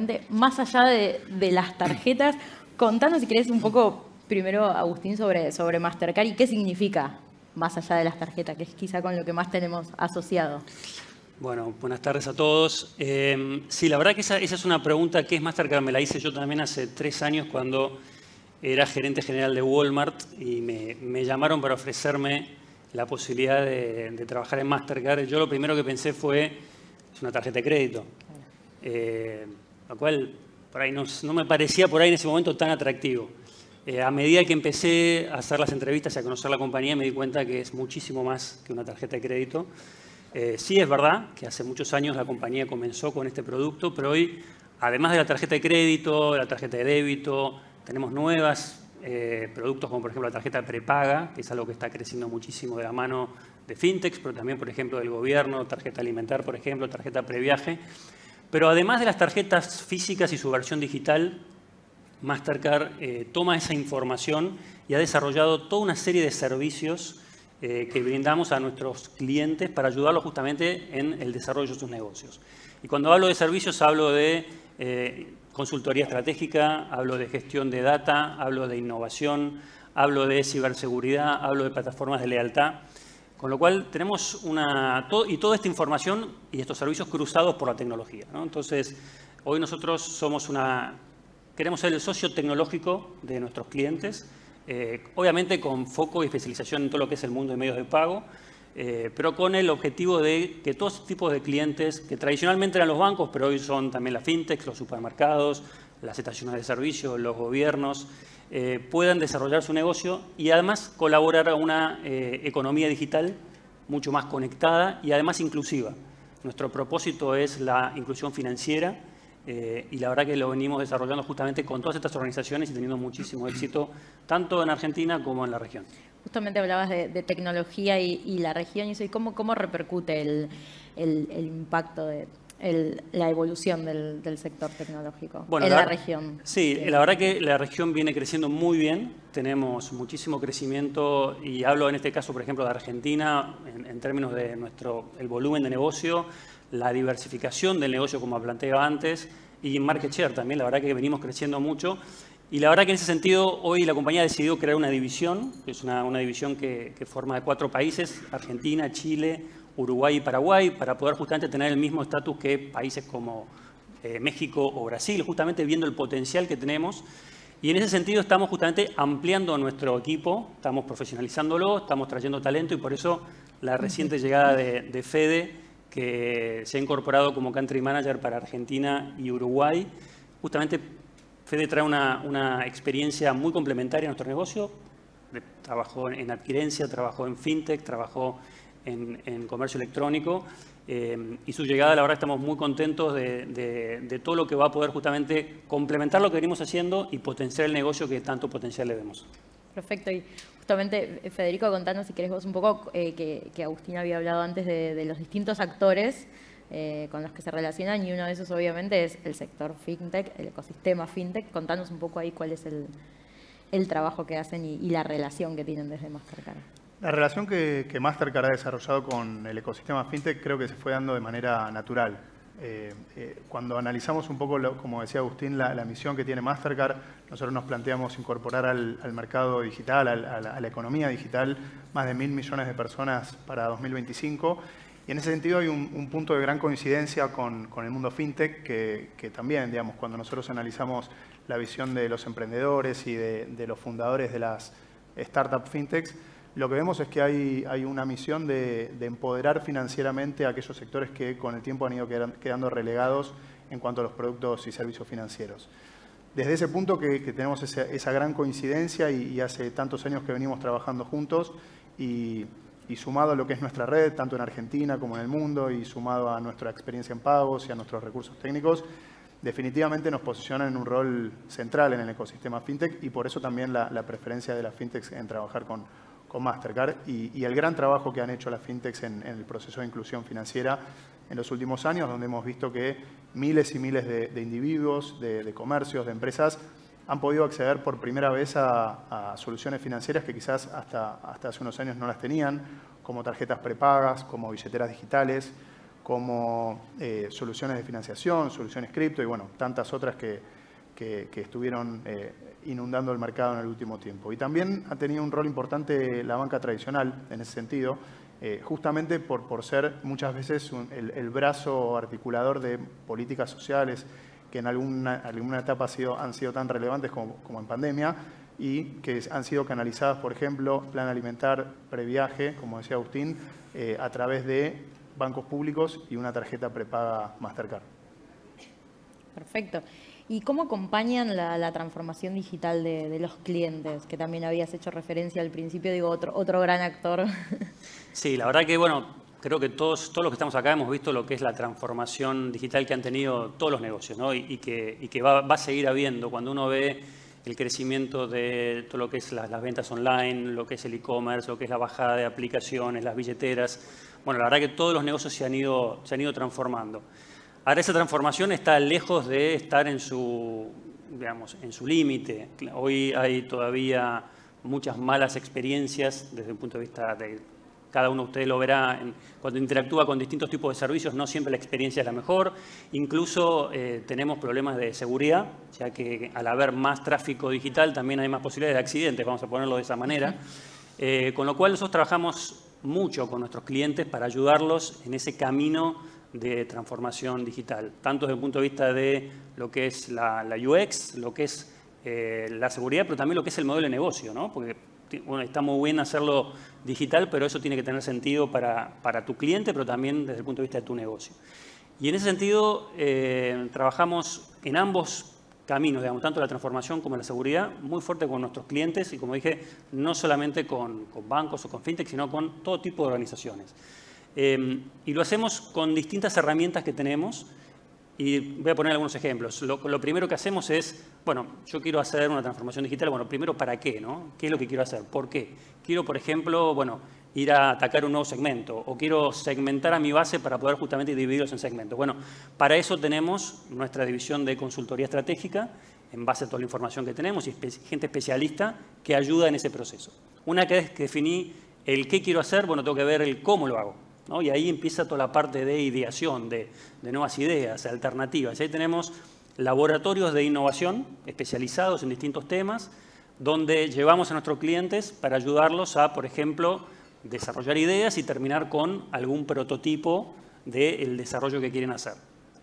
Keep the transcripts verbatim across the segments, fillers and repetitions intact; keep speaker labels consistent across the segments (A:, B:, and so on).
A: justamente más allá de, de las tarjetas, contanos si querés un poco primero, Agustín, sobre, sobre Mastercard y qué significa más allá de las tarjetas, que es quizá con lo que más tenemos asociado.
B: Bueno, buenas tardes a todos. Eh, sí, la verdad que esa, esa es una pregunta que es Mastercard, me la hice yo también hace tres años cuando era gerente general de Walmart y me, me llamaron para ofrecerme la posibilidad de, de trabajar en Mastercard. Yo lo primero que pensé fue, es una tarjeta de crédito, eh, lo cual por ahí no, no me parecía por ahí en ese momento tan atractivo. Eh, a medida que empecé a hacer las entrevistas y a conocer la compañía, me di cuenta que es muchísimo más que una tarjeta de crédito. Eh, sí es verdad que hace muchos años la compañía comenzó con este producto, pero hoy, además de la tarjeta de crédito, de la tarjeta de débito, tenemos nuevos eh, productos como por ejemplo la tarjeta prepaga, que es algo que está creciendo muchísimo de la mano de fintechs, pero también por ejemplo del gobierno, tarjeta alimentar por ejemplo, tarjeta previaje. Pero además de las tarjetas físicas y su versión digital, Mastercard eh, toma esa información y ha desarrollado toda una serie de servicios eh, que brindamos a nuestros clientes para ayudarlos justamente en el desarrollo de sus negocios. Y cuando hablo de servicios hablo de eh, consultoría estratégica, hablo de gestión de data, hablo de innovación, hablo de ciberseguridad, hablo de plataformas de lealtad. Con lo cual tenemos una... Todo, y toda esta información y estos servicios cruzados por la tecnología, ¿no? Entonces, hoy nosotros somos una... Queremos ser el socio tecnológico de nuestros clientes, eh, obviamente con foco y especialización en todo lo que es el mundo de medios de pago, eh, pero con el objetivo de que todos tipos de clientes, que tradicionalmente eran los bancos, pero hoy son también las fintechs, los supermercados, las estaciones de servicio, los gobiernos, eh, puedan desarrollar su negocio y además colaborar a una eh, economía digital mucho más conectada y además inclusiva. Nuestro propósito es la inclusión financiera. Eh, y la verdad que lo venimos desarrollando justamente con todas estas organizaciones y teniendo muchísimo éxito, tanto en Argentina como en la región.
A: Justamente hablabas de, de tecnología y, y la región y eso, y cómo, cómo repercute el, el, el impacto de el, la evolución del, del sector tecnológico bueno, en la, la región.
B: Sí, la verdad que la región viene creciendo muy bien, tenemos muchísimo crecimiento y hablo en este caso, por ejemplo, de Argentina, en, en términos de nuestro, el volumen de negocio, la diversificación del negocio, como planteaba antes, y market share también. La verdad que venimos creciendo mucho. Y la verdad que en ese sentido, hoy la compañía ha decidido crear una división, que es una, una división que, que forma de cuatro países, Argentina, Chile, Uruguay y Paraguay, para poder justamente tener el mismo estatus que países como eh, México o Brasil, justamente viendo el potencial que tenemos. Y en ese sentido estamos justamente ampliando nuestro equipo, estamos profesionalizándolo, estamos trayendo talento y por eso la reciente llegada de, de Fede, que se ha incorporado como Country Manager para Argentina y Uruguay. Justamente Fede trae una, una experiencia muy complementaria a nuestro negocio. Trabajó en adquirencia, trabajó en fintech, trabajó en, en comercio electrónico. Eh, y su llegada, la verdad, estamos muy contentos de, de, de todo lo que va a poder justamente complementar lo que venimos haciendo y potenciar el negocio que tanto potencial le vemos.
A: Perfecto. Y justamente, Federico, contanos si querés vos un poco, eh, que, que Agustín había hablado antes de, de los distintos actores eh, con los que se relacionan y uno de esos obviamente es el sector fintech, el ecosistema fintech. Contanos un poco ahí cuál es el, el trabajo que hacen y, y la relación que tienen desde Mastercard.
C: La relación que, que Mastercard ha desarrollado con el ecosistema fintech creo que se fue dando de manera natural. Eh, eh, cuando analizamos un poco, lo, como decía Agustín, la, la misión que tiene Mastercard, nosotros nos planteamos incorporar al, al mercado digital, al, a, la, a la economía digital, más de mil millones de personas para dos mil veinticinco. Y en ese sentido hay un, un punto de gran coincidencia con, con el mundo fintech, que, que también, digamos, cuando nosotros analizamos la visión de los emprendedores y de, de los fundadores de las startup fintechs, lo que vemos es que hay, hay una misión de, de empoderar financieramente a aquellos sectores que con el tiempo han ido quedando relegados en cuanto a los productos y servicios financieros. Desde ese punto que, que tenemos esa, esa gran coincidencia y, y hace tantos años que venimos trabajando juntos y, y sumado a lo que es nuestra red, tanto en Argentina como en el mundo, y sumado a nuestra experiencia en pagos y a nuestros recursos técnicos, definitivamente nos posicionan en un rol central en el ecosistema fintech y por eso también la, la preferencia de las fintechs en trabajar con con Mastercard y, y el gran trabajo que han hecho las fintechs en, en el proceso de inclusión financiera en los últimos años, donde hemos visto que miles y miles de, de individuos, de, de comercios, de empresas han podido acceder por primera vez a, a soluciones financieras que quizás hasta, hasta hace unos años no las tenían, como tarjetas prepagas, como billeteras digitales, como eh, soluciones de financiación, soluciones cripto y bueno, tantas otras que, que, que estuvieron eh, inundando el mercado en el último tiempo. Y también ha tenido un rol importante la banca tradicional en ese sentido, eh, justamente por, por ser muchas veces un, el, el brazo articulador de políticas sociales que en alguna, alguna etapa ha sido, han sido tan relevantes como, como en pandemia y que han sido canalizadas, por ejemplo, plan alimentar previaje, como decía Agustín, eh, a través de bancos públicos y una tarjeta prepaga Mastercard.
A: Perfecto. ¿Y cómo acompañan la, la transformación digital de, de los clientes? Que también habías hecho referencia al principio, digo, otro, otro gran actor.
B: Sí, la verdad que, bueno, creo que todos, todos los que estamos acá hemos visto lo que es la transformación digital que han tenido todos los negocios, ¿no? Y, y que, y que va, va a seguir habiendo. Cuando uno ve el crecimiento de todo lo que es la, las ventas online, lo que es el e-commerce, lo que es la bajada de aplicaciones, las billeteras. Bueno, la verdad que todos los negocios se han ido, se han ido transformando. Ahora esa transformación está lejos de estar en su, digamos, en su límite. Hoy hay todavía muchas malas experiencias desde el punto de vista de cada uno de ustedes lo verá en, cuando interactúa con distintos tipos de servicios, no siempre la experiencia es la mejor. Incluso eh, tenemos problemas de seguridad, ya que al haber más tráfico digital también hay más posibilidades de accidentes, vamos a ponerlo de esa manera. Eh, con lo cual nosotros trabajamos mucho con nuestros clientes para ayudarlos en ese camino de transformación digital, tanto desde el punto de vista de lo que es la, la U X, lo que es eh, la seguridad, pero también lo que es el modelo de negocio, ¿no? Porque bueno, está muy bien hacerlo digital, pero eso tiene que tener sentido para, para tu cliente, pero también desde el punto de vista de tu negocio. Y en ese sentido, eh, trabajamos en ambos caminos, digamos, tanto la transformación como la seguridad, muy fuerte con nuestros clientes y, como dije, no solamente con, con bancos o con fintech, sino con todo tipo de organizaciones. Eh, y lo hacemos con distintas herramientas que tenemos. Y voy a poner algunos ejemplos. Lo, lo primero que hacemos es, bueno, yo quiero hacer una transformación digital. Bueno, primero, ¿para qué? ¿no? ¿Qué es lo que quiero hacer? ¿Por qué? Quiero, por ejemplo, bueno, ir a atacar un nuevo segmento o quiero segmentar a mi base para poder justamente dividirlos en segmentos. Bueno, para eso tenemos nuestra división de consultoría estratégica en base a toda la información que tenemos y espe- gente especialista que ayuda en ese proceso. Una vez que definí el qué quiero hacer, bueno, tengo que ver el cómo lo hago, ¿no? Y ahí empieza toda la parte de ideación, de, de nuevas ideas, de alternativas. Y ahí tenemos laboratorios de innovación especializados en distintos temas, donde llevamos a nuestros clientes para ayudarlos a, por ejemplo, desarrollar ideas y terminar con algún prototipo del desarrollo que quieren hacer.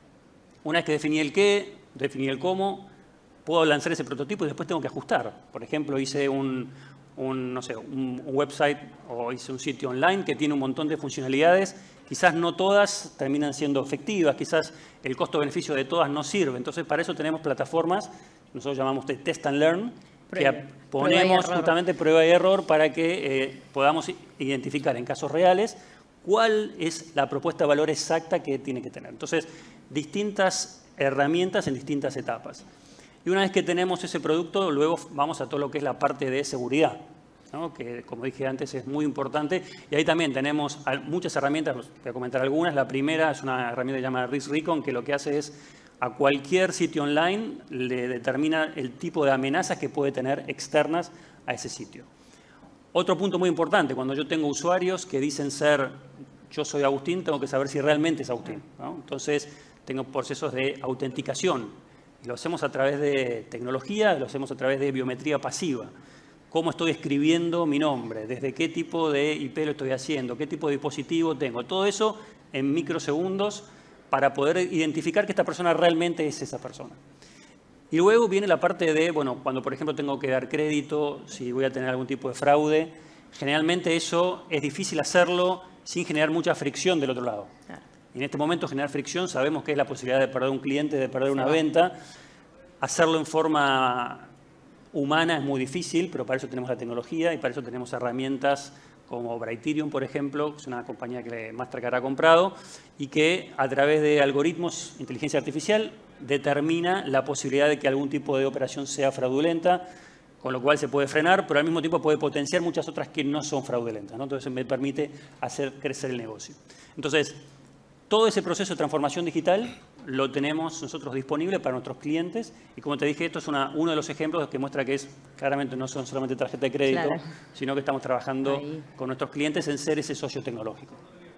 B: Una vez que definí el qué, definí el cómo, puedo lanzar ese prototipo y después tengo que ajustar. Por ejemplo, hice un, un, no sé, un website o hice un sitio online que tiene un montón de funcionalidades. Quizás no todas terminan siendo efectivas, quizás el costo-beneficio de todas no sirve. Entonces, para eso tenemos plataformas, nosotros llamamos de Test and Learn, que ponemos justamente prueba y error para que eh, podamos identificar en casos reales cuál es la propuesta de valor exacta que tiene que tener. Entonces, distintas herramientas en distintas etapas. Y una vez que tenemos ese producto, luego vamos a todo lo que es la parte de seguridad, ¿no? Que, como dije antes, es muy importante. Y ahí también tenemos muchas herramientas, voy a comentar algunas. La primera es una herramienta llamada Risk Recon, que lo que hace es a cualquier sitio online le determina el tipo de amenazas que puede tener externas a ese sitio. Otro punto muy importante, cuando yo tengo usuarios que dicen ser, yo soy Agustín, tengo que saber si realmente es Agustín, ¿no? Entonces, tengo procesos de autenticación. Lo hacemos a través de tecnología, lo hacemos a través de biometría pasiva. ¿Cómo estoy escribiendo mi nombre? ¿Desde qué tipo de I P lo estoy haciendo? ¿Qué tipo de dispositivo tengo? Todo eso en microsegundos para poder identificar que esta persona realmente es esa persona. Y luego viene la parte de, bueno, cuando por ejemplo tengo que dar crédito, si voy a tener algún tipo de fraude, generalmente eso es difícil hacerlo sin generar mucha fricción del otro lado. Claro. Y en este momento generar fricción, sabemos que es la posibilidad de perder un cliente, de perder una venta. Hacerlo en forma humana es muy difícil, pero para eso tenemos la tecnología y para eso tenemos herramientas como Brighterion, por ejemplo, que es una compañía que Mastercard ha comprado y que a través de algoritmos de inteligencia artificial determina la posibilidad de que algún tipo de operación sea fraudulenta, con lo cual se puede frenar, pero al mismo tiempo puede potenciar muchas otras que no son fraudulentas, ¿no? Entonces me permite hacer crecer el negocio. Entonces, todo ese proceso de transformación digital lo tenemos nosotros disponible para nuestros clientes y, como te dije, esto es una, uno de los ejemplos que muestra que es, claramente no son solamente tarjeta de crédito, claro, sino que estamos trabajando ahí con nuestros clientes en ser ese socio tecnológico.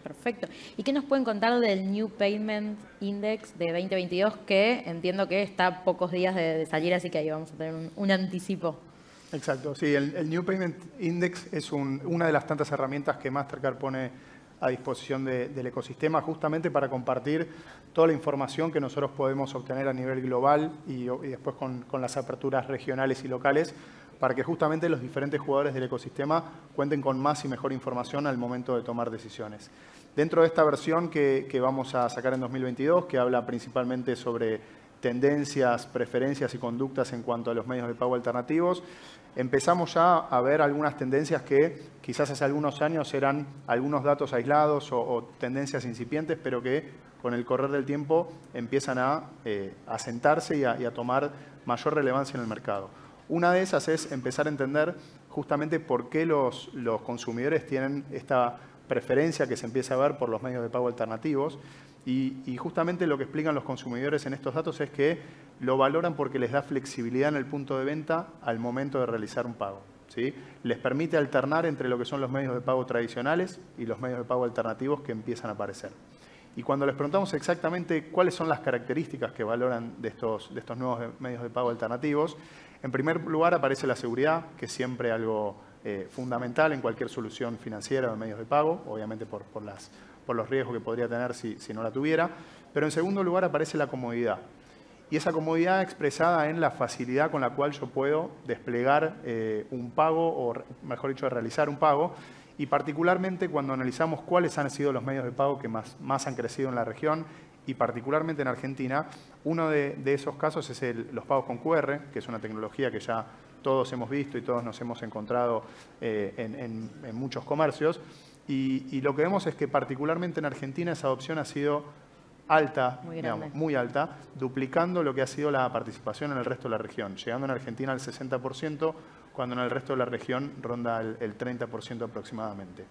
A: Perfecto. ¿Y qué nos pueden contar del New Payment Index de veinte veintidós que entiendo que está a pocos días de, de salir, así que ahí vamos a tener un, un anticipo?
C: Exacto, sí, el, el New Payment Index es un, una de las tantas herramientas que Mastercard pone a disposición de, del ecosistema justamente para compartir toda la información que nosotros podemos obtener a nivel global y, y después con, con las aperturas regionales y locales para que justamente los diferentes jugadores del ecosistema cuenten con más y mejor información al momento de tomar decisiones. Dentro de esta versión que, que vamos a sacar en dos mil veintidós, que habla principalmente sobre tendencias, preferencias y conductas en cuanto a los medios de pago alternativos, empezamos ya a ver algunas tendencias que quizás hace algunos años eran algunos datos aislados o, o tendencias incipientes, pero que con el correr del tiempo empiezan a eh, asentarse y a, y a tomar mayor relevancia en el mercado. Una de esas es empezar a entender justamente por qué los, los consumidores tienen esta preferencia que se empieza a ver por los medios de pago alternativos. Y, y justamente lo que explican los consumidores en estos datos es que lo valoran porque les da flexibilidad en el punto de venta al momento de realizar un pago, ¿sí? Les permite alternar entre lo que son los medios de pago tradicionales y los medios de pago alternativos que empiezan a aparecer. Y cuando les preguntamos exactamente cuáles son las características que valoran de estos, de estos nuevos medios de pago alternativos, en primer lugar aparece la seguridad, que es siempre algo eh, fundamental en cualquier solución financiera o de medios de pago, obviamente por, por, las, por los riesgos que podría tener si, si no la tuviera. Pero en segundo lugar aparece la comodidad. Y esa comodidad expresada en la facilidad con la cual yo puedo desplegar eh, un pago, o mejor dicho, realizar un pago. Y particularmente cuando analizamos cuáles han sido los medios de pago que más, más han crecido en la región, y particularmente en Argentina, uno de, de esos casos es el, los pagos con cu erre, que es una tecnología que ya todos hemos visto y todos nos hemos encontrado eh, en, en, en muchos comercios. Y, y lo que vemos es que particularmente en Argentina esa adopción ha sido alta,
A: muy,
C: digamos, muy alta, duplicando lo que ha sido la participación en el resto de la región, llegando en Argentina al sesenta por ciento, cuando en el resto de la región ronda el, el treinta por ciento aproximadamente.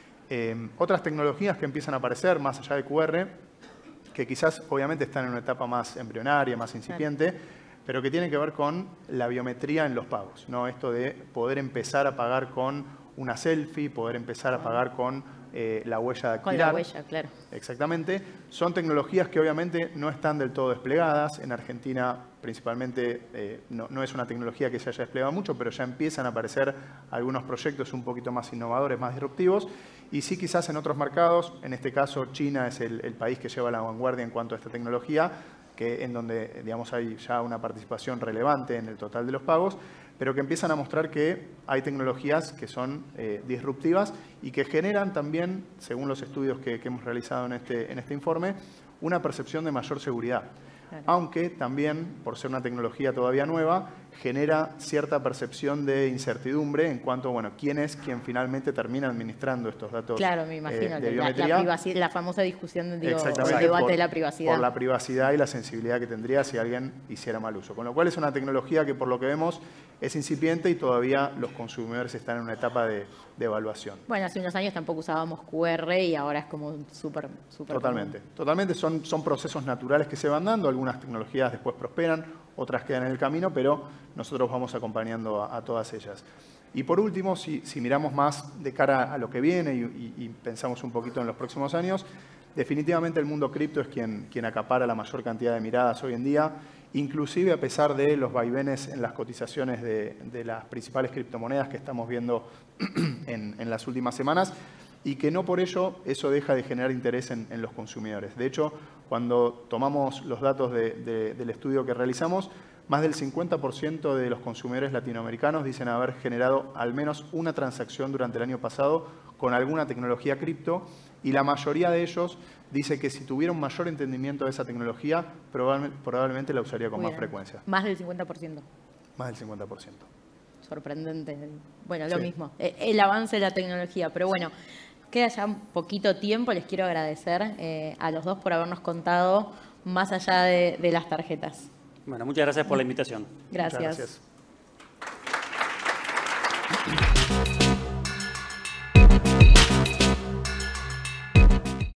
C: Eh, otras tecnologías que empiezan a aparecer más allá de cu erre, que quizás obviamente están en una etapa más embrionaria, más incipiente, claro, pero que tienen que ver con la biometría en los pagos, ¿no? Esto de poder empezar a pagar con una selfie, poder empezar a pagar con eh, la huella dactilar.
A: Con la huella, claro.
C: Exactamente. Son tecnologías que obviamente no están del todo desplegadas. En Argentina principalmente eh, no, no es una tecnología que se haya desplegado mucho, pero ya empiezan a aparecer algunos proyectos un poquito más innovadores, más disruptivos. Y sí, quizás en otros mercados, en este caso China es el, el país que lleva la vanguardia en cuanto a esta tecnología, que en donde digamos, hay ya una participación relevante en el total de los pagos, pero que empiezan a mostrar que hay tecnologías que son eh, disruptivas y que generan también, según los estudios que, que hemos realizado en este, en este informe, una percepción de mayor seguridad. Claro. Aunque también, por ser una tecnología todavía nueva, genera cierta percepción de incertidumbre en cuanto a bueno, quién es quien finalmente termina administrando estos datos.
A: Claro, me imagino,
C: eh, de
A: la,
C: biometría.
A: La, la famosa discusión, digo, el debate
C: por,
A: de la privacidad.
C: Por la privacidad y la sensibilidad que tendría si alguien hiciera mal uso. Con lo cual es una tecnología que por lo que vemos es incipiente y todavía los consumidores están en una etapa de, de evaluación.
A: Bueno, hace unos años tampoco usábamos cu erre y ahora es como súper, súper
C: Totalmente.
A: común.
C: Totalmente. Son, son procesos naturales que se van dando. Algunas tecnologías después prosperan, otras quedan en el camino, pero nosotros vamos acompañando a, a todas ellas. Y por último, si, si miramos más de cara a lo que viene y, y, y pensamos un poquito en los próximos años, definitivamente el mundo cripto es quien, quien acapara la mayor cantidad de miradas hoy en día, inclusive a pesar de los vaivenes en las cotizaciones de, de las principales criptomonedas que estamos viendo en, en las últimas semanas, y que no por ello eso deja de generar interés en, en los consumidores. De hecho, cuando tomamos los datos de, de, del estudio que realizamos, más del cincuenta por ciento de los consumidores latinoamericanos dicen haber generado al menos una transacción durante el año pasado con alguna tecnología cripto, y la mayoría de ellos dice que si tuviera un mayor entendimiento de esa tecnología, probablemente, probablemente la usaría con
A: Muy
C: más
A: bien.
C: frecuencia.
A: Más del cincuenta por ciento.
C: Más del cincuenta por ciento.
A: Sorprendente. Bueno, lo
C: Sí.
A: mismo. El avance de la tecnología. Pero bueno, queda ya un poquito tiempo. Les quiero agradecer eh, a los dos por habernos contado más allá de, de las tarjetas.
B: Bueno, muchas gracias por la invitación.
A: Gracias.
C: Muchas gracias.